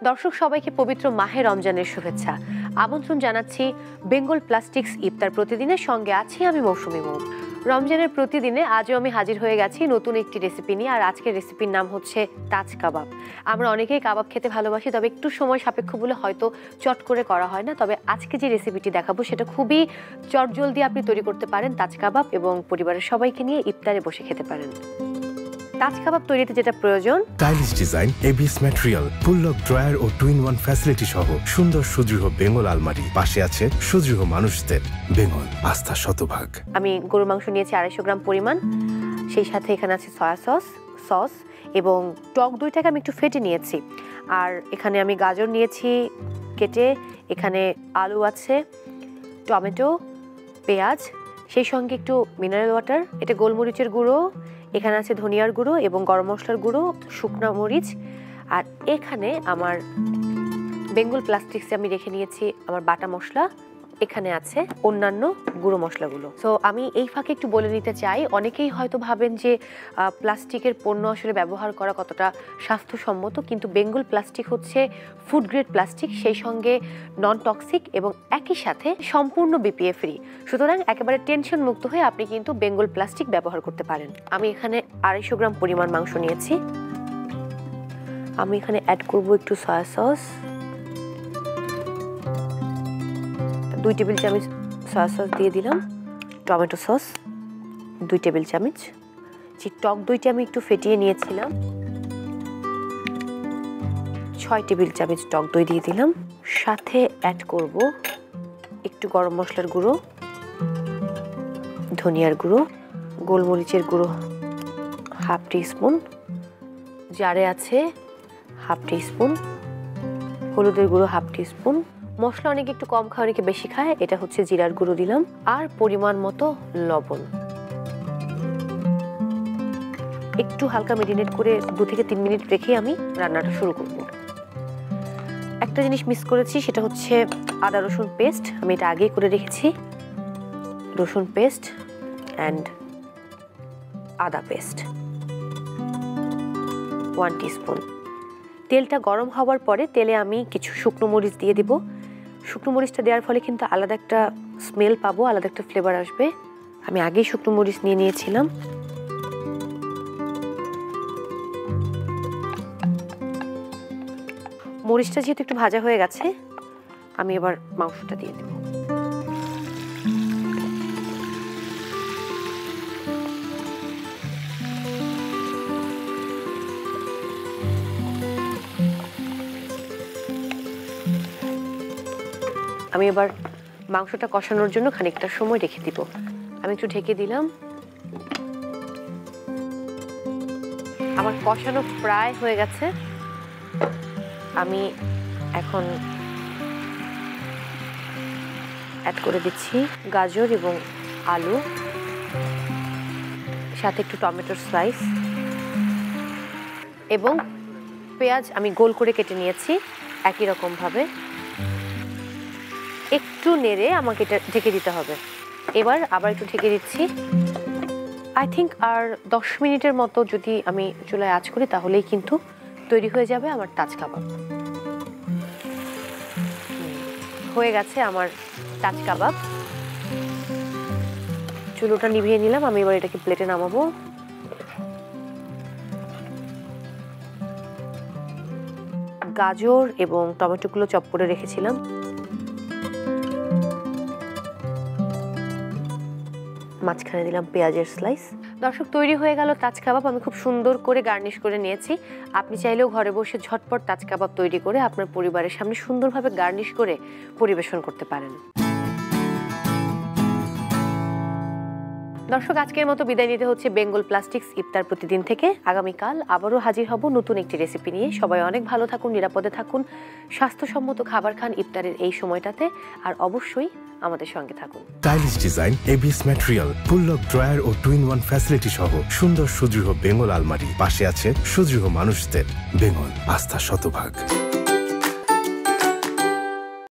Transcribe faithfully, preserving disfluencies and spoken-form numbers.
দর্শক সবাইকে পবিত্র মাহে রমজানের শুভেচ্ছা। আমন্ত্রণ জানাচ্ছি বেঙ্গল প্লাস্টিক্স ইফতার প্রতিদিনের সঙ্গে আছি আমি মৌসুমী মৌ। রমজানের প্রতিদিনে আজও আমি হাজির হয়ে গেছি নতুন একটি রেসিপি নিয়ে। আর আজকের রেসিপির নাম হচ্ছে তাজ কাবাব। আমরা অনেকেই কাবাব খেতে ভালোবাসি, তবে একটু সময় সাপেক্ষ বলে হয়তো চট করে করা হয় না। তবে আজকে যে রেসিপিটি দেখাবো সেটা খুবই চটজলদি আপনি তৈরি করতে পারেন তাজ কাবাব, এবং পরিবারের সবাইকে নিয়ে ইফতারে বসে খেতে পারেন। তাজ কাবাব তৈরিতে যেটা প্রয়োজন: স্টাইলিশ ডিজাইন, এবিএস ম্যাটেরিয়াল, উপলক ড্রয়ার ও টু ইন ওয়ান ফ্যাসিলিটি সহ সুন্দর সুদৃঢ় বেঙ্গল আলমারি। পাশে আছে সুদৃঢ় মানুষদের বেঙ্গল আস্থা শতভাগ। আমি গরুর মাংস নিয়েছি আড়াইশো গ্রাম পরিমাণ, সেই সাথে এখানে আছে সয়া সস সস এবং টক দইটাকে আমি একটু ফেটে নিয়েছি। আর এখানে আমি গাজর নিয়েছি কেটে, এখানে আলু আছে, টমেটো, পেঁয়াজ, সেই সঙ্গে একটু মিনারেল ওয়াটার, এটা গোলমরিচের গুঁড়ো, এখানে আছে ধনিয়ার গুঁড়ো এবং গরম মশলার গুঁড়ো, শুকনো মরিচ। আর এখানে আমার বেঙ্গল প্লাস্টিক্সে আমি রেখে নিয়েছি আমার বাটা মশলা। এখানে আছে অন্যান্য গুঁড়ো মশলাগুলো। সো আমি এই ফাঁকে একটু বলে নিতে চাই, অনেকেই হয়তো ভাবেন যে প্লাস্টিকের পণ্য আসলে ব্যবহার করা কতটা স্বাস্থ্যসম্মত, কিন্তু বেঙ্গল প্লাস্টিক হচ্ছে ফুড গ্রেড প্লাস্টিক, সেই সঙ্গে নন টক্সিক এবং একই সাথে সম্পূর্ণ বিপিএ ফ্রি। সুতরাং একেবারে টেনশন মুক্ত হয়ে আপনি কিন্তু বেঙ্গল প্লাস্টিক ব্যবহার করতে পারেন। আমি এখানে আড়াইশো গ্রাম পরিমাণ মাংস নিয়েছি। আমি এখানে অ্যাড করব একটু সয়া সস, দুই টেবিল চামচ সয়া সস দিয়ে দিলাম, টমেটো সস দুই টেবিল চামচ, যে টক দইটা আমি একটু ফেটিয়ে নিয়েছিলাম ছয় টেবিল চামচ টক দই দিয়ে দিলাম। সাথে অ্যাড করব একটু গরম মশলার গুঁড়ো, ধনিয়ার গুঁড়ো, গোলমরিচের গুঁড়ো হাফ টি স্পুন, জারে আছে হাফ টি স্পুন, হলুদের গুঁড়ো হাফ টি স্পুন। মশলা অনেকে একটু কম খায়, অনেকে বেশি খায়, এটা হচ্ছে জিরার গুঁড়ো দিলাম। আর পরিমাণ মতো লবণ। একটু হালকা মেরিনেট করে দু থেকে তিন মিনিট রেখে আমি রান্নাটা শুরু করব। একটা জিনিস মিস করেছি, সেটা হচ্ছে আদা রসুন পেস্ট। আমি এটা আগেই করে রেখেছি। রসুন পেস্ট অ্যান্ড আদা পেস্ট ওয়ান টিস্পুন। তেলটা গরম হওয়ার পরে তেলে আমি কিছু শুকনো মরিচ দিয়ে দিব। শুকনো মরিচটা দেওয়ার ফলে কিন্তু আলাদা একটা স্মেল পাবো, আলাদা একটা ফ্লেভার আসবে। আমি আগেই শুকনো মরিচ নিয়ে নিয়েছিলাম। মরিচটা যেহেতু একটু ভাজা হয়ে গেছে, আমি এবার মাংসটা দিয়ে দেব। আমি এবার মাংসটা কষানোর জন্য খানিকটা সময় রেখে দিব। আমি একটু ঢেকে দিলাম। আমার কষানো প্রায় হয়ে গেছে। আমি এখন অ্যাড করে দিচ্ছি গাজর এবং আলু, সাথে একটু টমেটোর স্লাইস এবং পেঁয়াজ আমি গোল করে কেটে নিয়েছি একই রকম ভাবে। একটু নেড়ে আমাকে এটা ঢেকে দিতে হবে। এবার আবার একটু ঢেকে দিচ্ছি। আই থিঙ্ক আর দশ মিনিটের মতো যদি আমি চুলায় আঁচ করি, তাহলেই কিন্তু তৈরি হয়ে যাবে আমার তাজ কাবাব। হয়ে গেছে আমার তাজ কাবাব। চুলোটা নিভিয়ে নিলাম। আমি এবার এটাকে প্লেটে নামাবো। গাজর এবং টমেটোগুলো চপ করে রেখেছিলাম। মাঝখানে দিলাম পেঁয়াজের স্লাইস। দর্শক, তৈরি হয়ে গেল তাজ কাবাব। আমি খুব সুন্দর করে গার্নিশ করে নিয়েছি। আপনি চাইলেও ঘরে বসে ঝটপট তাজ কাবাব তৈরি করে আপনার পরিবারের সামনে সুন্দরভাবে গার্নিশ করে পরিবেশন করতে পারেন। দর্শক, আজকের মতো বিদায় নিতে হচ্ছে বেঙ্গল প্লাস্টিক্স ইফতার প্রতিদিন থেকে। আগামীকাল আবারও হাজির হব নতুন একটি রেসিপি নিয়ে। সবাই অনেক ভালো থাকুন, নিরাপদে থাকুন, স্বাস্থ্যসম্মত খাবার খান ইফতারের এই সময়টাতে, আর অবশ্যই আমাদের সঙ্গে থাকুন। স্টাইলিশ ডিজাইন, এবিএস ম্যাটেরিয়াল, উপলক ড্রয়ার ও টু ইন ওয়ান ফ্যাসিলিটি সহ সুন্দর সুদৃঢ় বেঙ্গল আলমারি। পাশে আছে সুদৃঢ় মানুষদের বেঙ্গল আস্থা শতভাগ।